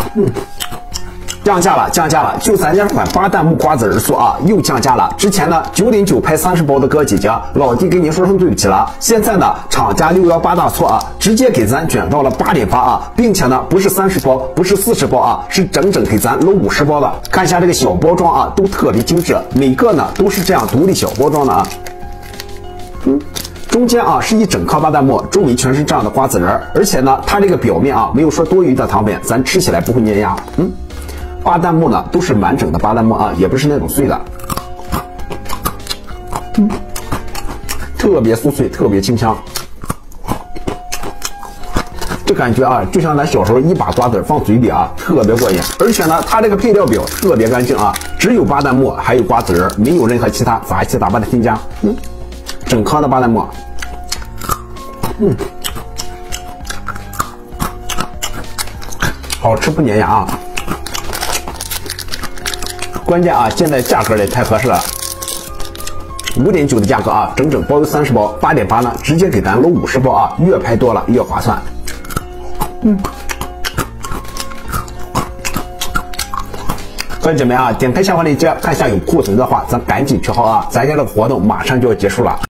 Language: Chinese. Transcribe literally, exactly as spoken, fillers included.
嗯。降价了，降价了！就咱家这款巴旦木瓜子儿酥啊，又降价了。之前呢九点九拍三十包的哥哥姐姐，老弟跟您说声对不起了。现在呢，厂家六幺八大促啊，直接给咱卷到了八点八啊，并且呢不是三十包，不是四十包啊，是整整给咱搂五十包的。看一下这个小包装啊，都特别精致，每个呢都是这样独立小包装的啊。嗯。中间啊是一整颗巴旦木，周围全是这样的瓜子仁，而且呢，它这个表面啊没有说多余的糖粉，咱吃起来不会粘牙。嗯。巴旦木呢都是完整的巴旦木啊，也不是那种碎的，嗯，特别酥脆，特别清香。这感觉啊，就像咱小时候一把瓜子放嘴里啊，特别过瘾。而且呢，它这个配料表特别干净啊，只有巴旦木，还有瓜子仁，没有任何其他杂七杂八的添加。嗯，整颗的巴旦木，嗯，好吃不粘牙啊。关键啊，现在价格也太合适了，五点九的价格啊，整整包邮三十包，八点八呢，直接给咱搂五十包啊，越拍多了越划算。嗯，各位姐妹啊，点开下方链接，看下有库存的话，咱赶紧取号啊，咱家的活动马上就要结束了。